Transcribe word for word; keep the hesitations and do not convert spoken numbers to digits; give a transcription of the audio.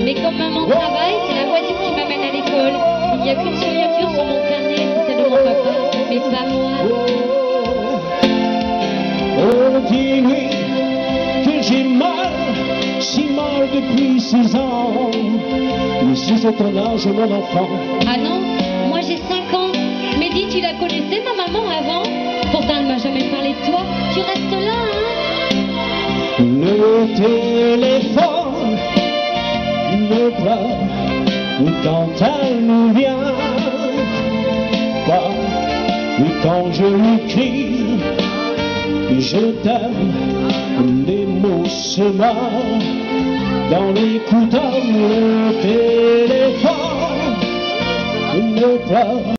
Mais comme maman travaille, c'est la voisine qui m'amène à l'école. Il n'y a qu'une signature sur mon carnet, c'est celle de mon papa, mais pas moi. On dit oui que j'ai mal, si mal depuis six ans. Mais si c'est ton âge, mon enfant. Ah non, moi j'ai cinq ans. Mehdi, tu la connaissais ma maman avant? Pourtant elle m'a jamais parlé de toi. Tu restes là, hein? Le téléphone me pleure quand elle nous vient, pas quand je lui crie je t'aime, les mots se meurent dans l'écouteur. Le téléphone me pleure.